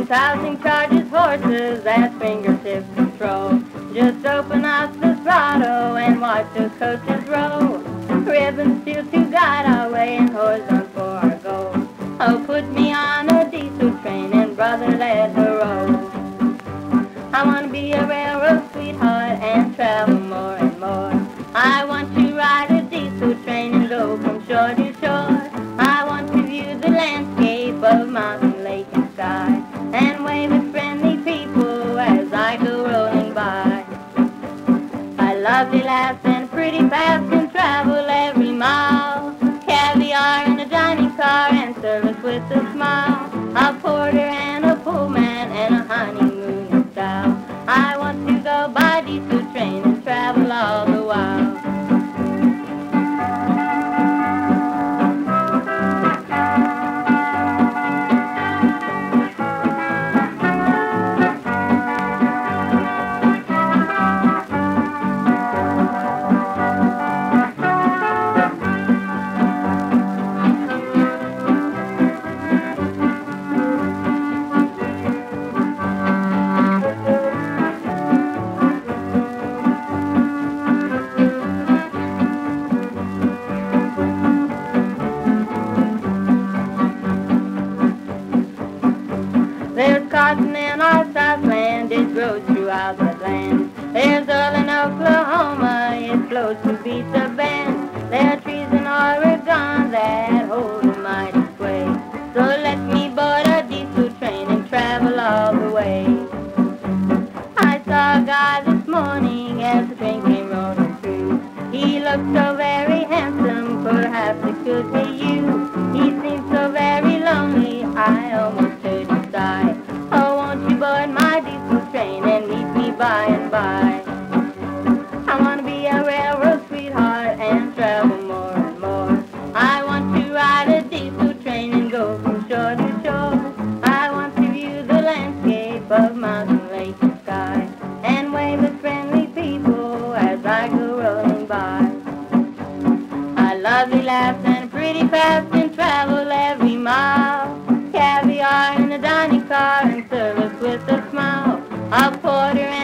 1,000 charges horses at fingertips control. Just open up the throttle and watch those coaches roll. Ribbons steel to guide our way and horizon for our goal. Oh, put me on a diesel train and brother, let her roll. I want to be a railroad sweetheart and travel more and more. I want to ride a diesel train and go from shore to shore. I want to view the landscape of mountain, lake, and sky, and wave at friendly people as I go rolling by. My lovely lass and pretty paths can travel every mile. Caviar in a dining car and service with a smile. A porter and a pullman and a honeymoon in style. I want to go by diesel train and travel all the while. There's cotton in our Southland, it grows throughout the land. There's oil in Oklahoma, it flows to beat the band. There are trees in Oregon that hold a mighty sway. So let me board a diesel train and travel all the way. I saw a guy this morning as the train came rolling through. He looked so very handsome, perhaps it could be you. He seemed so very lonely, I almost heard him sigh. Oh, won't you board my diesel train and meet me by and by? I want to be a railroad sweetheart and travel more and more. I want to ride a diesel train and go from shore to shore. I want to view the landscape of mountain, lake, and sky, and wave at friendly people as I go rolling by. A lovely lass and pretty paths can travel every mile. Caviar in a dining car and service with a smile. A porter